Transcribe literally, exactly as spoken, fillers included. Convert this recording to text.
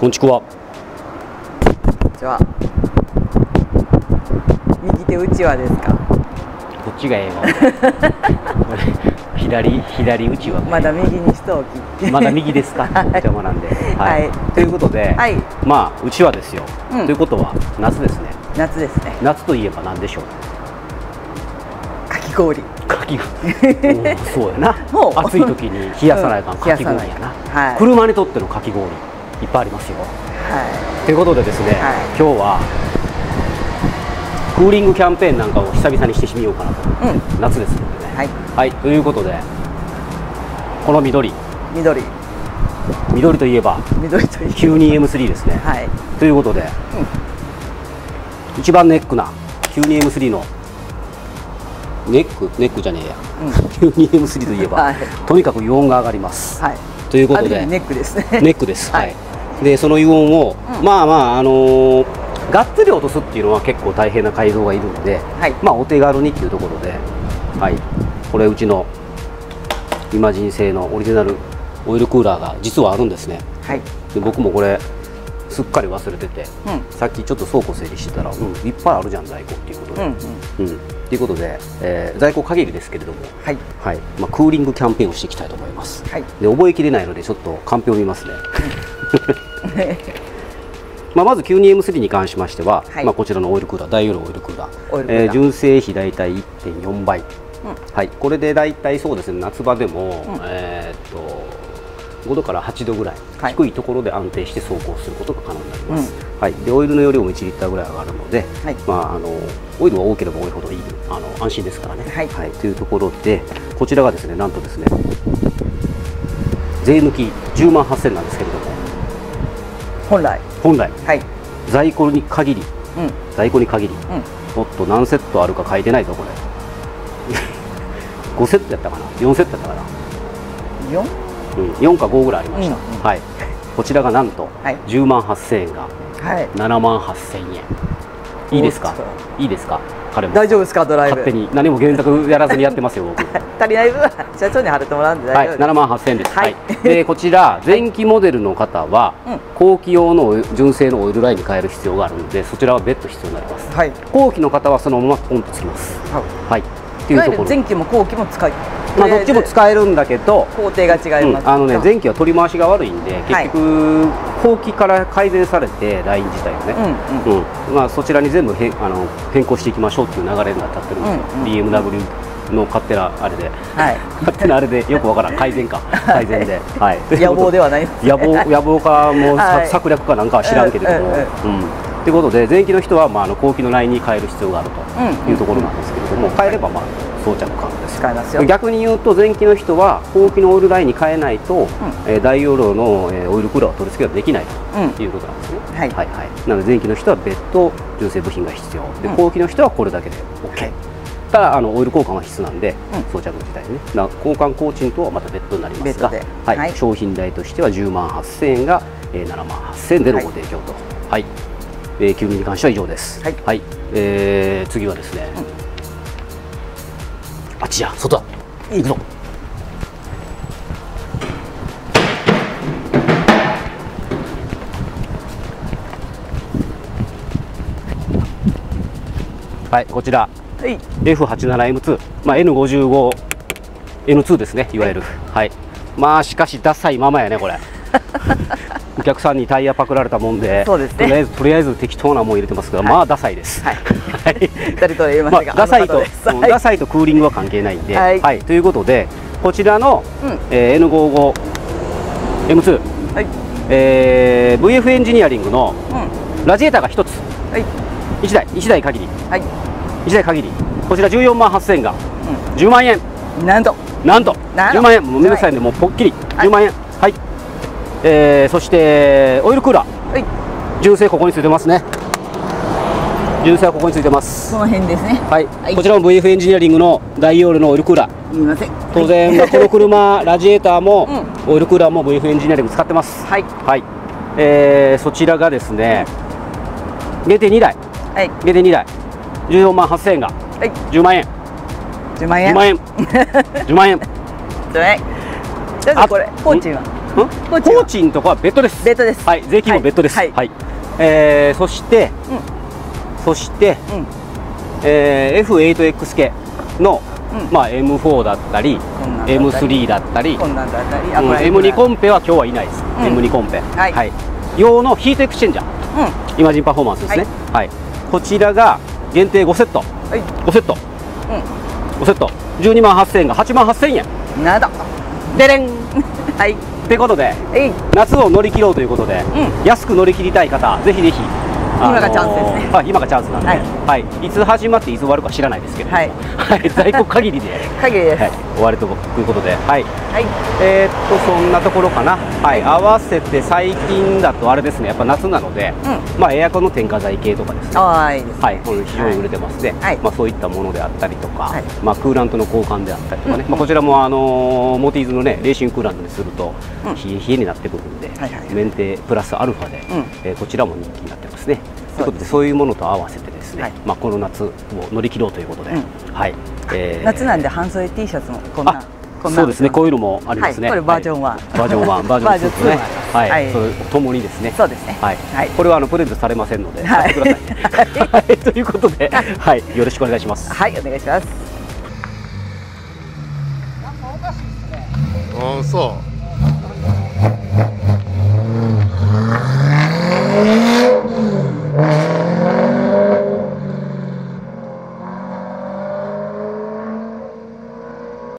こんちくわ。 じゃあ右手うちわですか。 こっちがええわ。左左うちわ。 まだ右にしとおき。 まだ右ですか。邪魔なんで。はい。ということで、まあうちわですよ。ということは夏ですね。 夏ですね。 夏といえば何でしょう。 かき氷。 かき氷。そうやな。暑い時に冷やさないかんかき氷やな。車にとってのかき氷いっぱいありますよ。ということでですね、今日はクーリングキャンペーンなんかを久々にしてみようかなと。夏ですのでね。はい。ということで、この緑。 緑。 緑といえばきゅうにーエムスリーですね。ということで、一番ネックな きゅうにーエムスリー のネックネックじゃねえや、きゅうにーエムスリー といえばとにかく油温が上がります。ということでネックですね。 ネックです。はい。でその油温をまあまああのがっつり落とすっていうのは結構大変な改造がいるので、まあお手軽にっていうところで、はい、これうちのイマジン製のオリジナルオイルクーラーが実はあるんですね。で僕もこれすっかり忘れてて、さっきちょっと倉庫整理してたら、うん、いっぱいあるじゃん在庫っていうことで。ということで、えー、在庫限りですけれども、はいはい、まあ、クーリングキャンペーンをしていきたいと思います。はい、で覚えきれないのでちょっとカンペを見ますね。まあまず きゅうにーエムスリー に関しましては、はい、まあこちらのオイルクーラー、大容量オイルクーラー、えー、純正比大体 いってんよん 倍、うん、はい、これで大体そうですね、夏場でも、うん、えっとごどからはちどぐらい、はい、低いところで安定して走行することが可能になります。うん、はい、でオイルの容量もいちリッターぐらい上がるので、はい、まああのオイルは多ければ多いほどいい、あの安心ですからね。はい、はい、というところで、こちらがですね、なんとですね、税抜きじゅうまんはっせんなんですけれども、 本来本来、はい、在庫に限り、うん、在庫に限り、うん、もっと何セットあるか書いてないぞこれ。ごセットやったかな、よんセットやったかな。よんうん、よんかごぐらいありました。うんうん、はい。こちらがなんとじゅうまんはっせんえんがななまんはっせんえん。いいですか？いいですか？彼も大丈夫ですか？ドライブ。 勝手に何も原則やらずにやってますよ。僕。 足りない分は社長に貼ってもらうんで大丈夫です。 はい、ななまんはっせんえんです。はい。でこちら前期モデルの方は後期用の純正のオイルラインに変える必要があるので、そちらは別途必要になります。はい。後期の方はそのままポンとつきます。はい。っていうところ。 前期も後期も使い。 まあどっちも使えるんだけど工程が違います、 うん、あのね前期は取り回しが悪いんで結局後期から改善されてライン自体をね、うんうん、まあそちらに全部へあの変更していきましょうっていう流れになっちゃってるんですよ、うんうん、ビーエムダブリュー の勝手なあれで、はい、勝手なあれでよくわからん改善か改善で、はい、 野望ではないです、ね、 野望野望かもう、はい、策略かなんかは知らんけれども。ということで前期の人はまああの後期のラインに変える必要があるというところなんですけれども、変えればまあ装着可能です。 使えますよ。 逆に言うと前期の人は後期のオイルラインに変えないと、うん、えー、大容量の、えー、オイルクーラーを取り付けができないということなんですね。うん、はいはいはい。なので前期の人は別途純正部品が必要で、うん、後期の人はこれだけで OK、はい、ただあのオイル交換は必須なんで、うん、装着自体ねな交換工賃とはまた別途になりますが、はいはい、商品代としてはじゅうまんはっせんえんが、えー、ななまんはっせんえんでのご提供と、はい、えー、きゅうにーに関しては以上です。はい、はい、えー、次はですね、うん、あっちや外だ行くぞ。はい、こちら、はい、エフはちじゅうななエムツー、まあ、エヌごじゅうごエヌツー ですね、いわゆる。はい、はい、まあしかしダサいままやねこれ。お客さんにタイヤパクられたもんで、そうですね、とりあえずとりあえず適当なもん入れてますが、はい、まあダサいです。はい。まあダサいとダサいとクーリングは関係ないんで、はい、はい、ということでこちらの、うん、えー、エヌごじゅうごエムツー、はい、えー、ブイエフ エンジニアリングの、うん、ラジエーターがひとつ、はい、いちだいいちだい限り、はい、いちだい限り、こちらじゅうよんまんはっせんえんが、うん、じゅうまんえん。なんとなんとじゅうまんえん、もうめんどくさいんでもうポッキリじゅうまんえん。はい、えー、そしてオイルクーラー、はい、純正ここについてますね。純正はここについてます。 この辺ですね。 はい、はい、こちらも ブイエフ エンジニアリングの大容量のオイルクーラー。 すみません。 当然、はい、まあこの車ラジエーターも、うん、オイルクーラーも ブイエフ エンジニアリング使ってます。はい。はい。えー、そちらがですね、限定にだい。はい。限定にだい。じゅうよんまんはっせんえんが、はい、じゅうまんえん。じゅうまんえん。じゅうまんえん。じゅうまんえん。 じゃない。じゃあこれ工賃は。 高知は高知のとこは別途です。 別途です。 はい、税金も別途です。 ははいい、えー、そして、そして、 うんえー、エフエイトエックス 系の、 うんまあ エムフォー だったり、 こんなんだったりエムスリー だったり、 こんなんだったり、 うん、エムツー コンペは今日はいないです。 うんエムツー コンペ、 はいはい、用のヒートエクスチェンジャー、 うんイマジンパフォーマンスですね。はい、こちらが限定ごセット、 はいごセット、 うごセット、じゅうにまんはっせんえんがはちまんはっせんえん。 んなだでれんはいってことで、 えい夏を乗り切ろうということで、 う安く乗り切りたい方、ぜひぜひ。 今がチャンスですね。 あ今がチャンスなんで、 はいはいいつ始まっていつ終わるか知らないですけれども、 はいはい在庫限りで、 限りですはい、終わるということで、はい、 はいえー、っとそんなところかな、はい、合わせて最近だとあれですね、やっぱ夏なので、 うまあエアコンの添加剤系とかですね。 ああいいですねはい、これ非常に売れてますね、 はいまあ、そういったものであったりとか、 はいまあ、クーラントの交換であったりとかね、 うんまあ、こちらも、あのーモティーズの、ね、レーシングクーラントにすると、 うん冷え冷えになってくるんで、 はいはいメンテプラスアルファで、 うんえーこちらも人気になってますね。ということで、 すそういうものと合わせてですね、 はいまあ、この夏を乗り切ろうということで、 うんはいえー夏なんで半袖 T シャツもこんなあこんなそうですね、こういうのもありますね。 はいこれバージョンワンはいバージョンワン、バージョンツーですね。はい、 はいそれともにですね。 そうですねはい、 はいこれはあのプレゼントされませんので、 はい買ってくださいね。はい、ということで、はい、よろしくお願いします。 はいお願いします。 ああそう